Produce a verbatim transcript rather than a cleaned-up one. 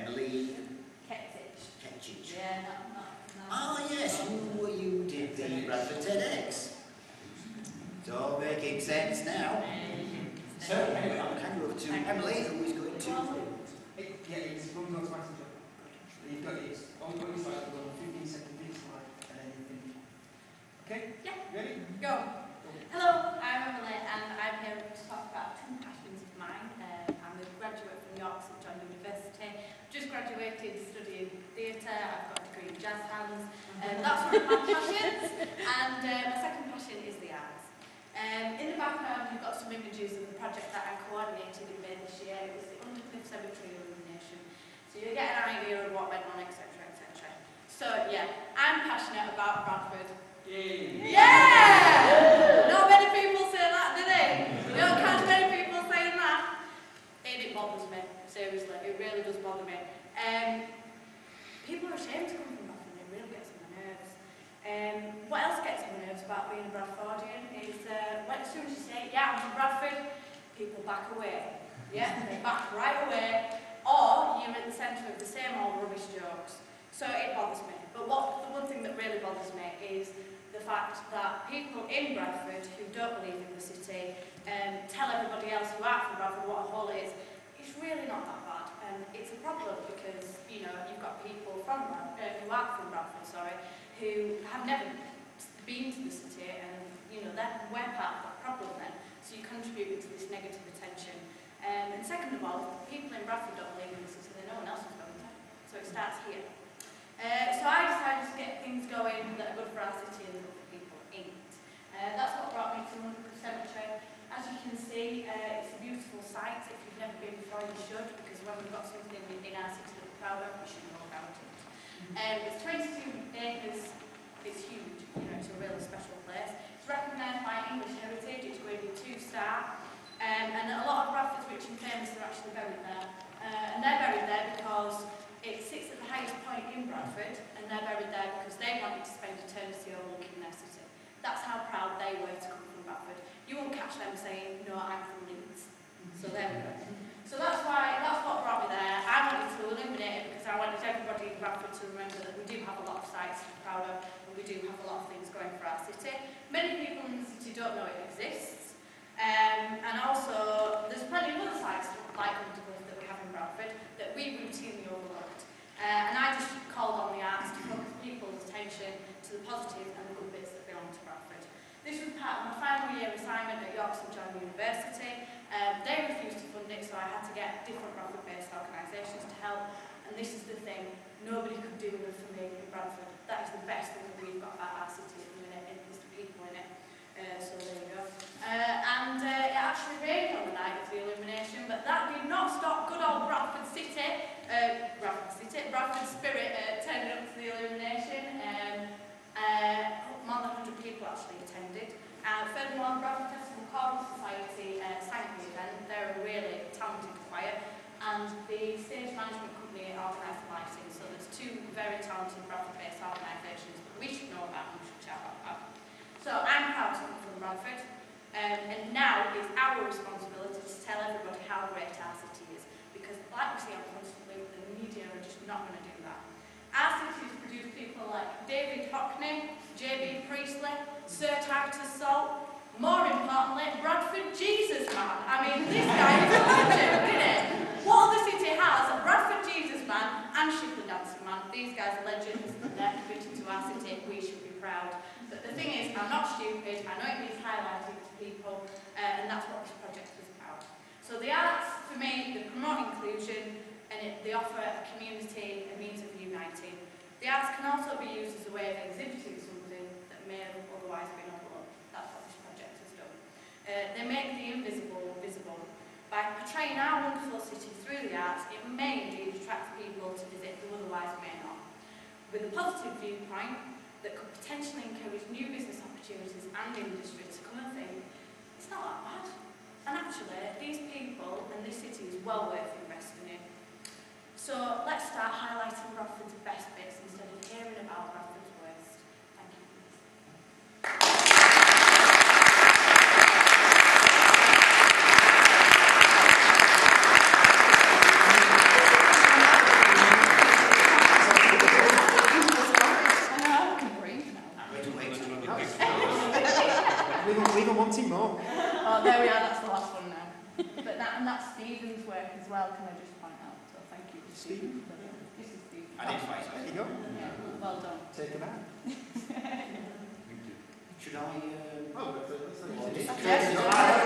Emily Ketich. Ketchich. Yeah, not, not, not. Ah, yes, you, you did the Bradford TEDx. It's all making sense now. So, anyway, I'll hand you over to Emily, who is going to... It, yeah, it's runs automatically. You've got it. On your slide, you've got a fifteen second video slide, and then you finish. Okay? Yeah. Ready? Go. Hello, I'm Emily, and I'm here to talk about two passions of mine. Uh, I'm a graduate from York St John University. Just graduated studying theatre. I've got a degree in jazz hands. Um, that's one of my passions. And uh, my second passion is the arts. Um, in the background, you've got some images of the project that I coordinated in May this year. It was the Undercliff Cemetery illumination. So you get an idea of what went on, et cetera, et cetera. So yeah, I'm passionate about Bradford. Yeah! Yeah! Not many people say that, do they? You don't catch many people saying that. And it bothers me, seriously. It really does bother me. Um, people are ashamed to come from Bradford, and it really gets on my nerves. Um, what else gets on my nerves about being a Bradfordian is uh, when as soon as you say, yeah, I'm from Bradford, people back away. Yeah, they back right away. Or you're at the centre of the same old rubbish jokes. So it bothers me. But what the one thing that really bothers me is the fact that people in Bradford who don't believe in the city um, tell everybody else who aren't from Bradford what a hole is. It's really not that bad. And it's a problem because, you know, you've got people from Bradford, uh, who aren't from Bradford, sorry, who have never been to the city and, you know, they're, we're part of that problem then. So you're contributing to this negative attention. Um, and second of all, people in Bradford don't believe in the city, then no one else is going to. So it starts here. Uh, so I decided to get things going that are good for our city and good for people in it. Uh, that's what brought me to Undercliff Cemetery. As you can see, uh, it's a beautiful site. If you've never been before, you should, because when we've got something in our city that we're proud of, we should know about it. Um, it's twenty-two acres, it's huge, you know, it's a really special place. It's recognised by English Heritage, it's graded two star. Um, and a lot of Bradford's rich and famous are actually buried there. Uh, and they're buried there because it sits at the highest point in Bradford, and they're buried there because they wanted to spend eternity overlooking their city. That's how proud they were to come from Bradford. You won't catch them saying, no, I'm from Leeds. So there we go. So that's why, that's what brought me there. I wanted to illuminate it because I wanted everybody in Bradford to remember that we do have a lot of sites to be proud of, and we do have a lot of things going for our city. Many people in the city don't know it exists. Um, and also, there's plenty of other sites like Undercliff that we have in Bradford that we routinely overlooked. Uh, and I just called on the arts to focus people's attention to the positive and the good bits that belong to Bradford. This was part of my final year assignment at York St John University. Um, they refused to fund it, so I had to get different Bradford-based organisations to help. And this is the thing, nobody could do enough for me in Bradford. That is the best thing that we've got about our city at the minute, is the people in it. Uh, so there you go. Uh, and uh, it actually rained on the night of the illumination, but that did not stop good old Bradford City, uh, Bradford City, Bradford Spirit uh, turning up to the illumination. Um, uh, more than one hundred people actually attended. Uh, furthermore, the Bradford Festival Choral Society uh, sang at the event. They're a really talented choir, and the stage management company organised the lighting. So there's two very talented Bradford-based organisations that we should know about and we should shout about. So I'm proud to come from Bradford, um, and now it's our responsibility to tell everybody how great our city is, because like we see on constantly, the media are just not going to do that. Our city has produced people like David Hockney, J B Priestley, Sir Titus Salt, more importantly, Bradford Jesus Man. I mean, this guy is a legend, isn't it? What other city has a Bradford Jesus Man and Shipley Dancing Man? These guys are legends, they're committed to our city, we should be proud. But the thing is, I'm not stupid, I know it needs highlighting to people, uh, and that's what this project is about. So the arts, for me, they promote inclusion, and it, they offer a community, a means of uniting. The arts can also be used as a way of exhibiting something that may have otherwise been overlooked. That's what this project has done. Uh, they make the invisible visible. By portraying our wonderful city through the arts, it may indeed attract people to visit who otherwise may not. With a positive viewpoint, that could potentially encourage new business opportunities and industry to come and think, it's not that bad. And actually, these people and this city is well worth investing in. So let's start highlighting Bradford's best bits instead of hearing about Bradford's worst. Thank you. We've got, we've got wanting more. Oh, there we are, that's the last one now. But that, and that's Stephen's work as well, can I just point out? So thank you to Stephen. This is Stephen. Identify There yourself. you go. Yeah, well done. Take it out. Should I, uh... Oh, that's, that's, Well, that's, this- Yes, that's, yes.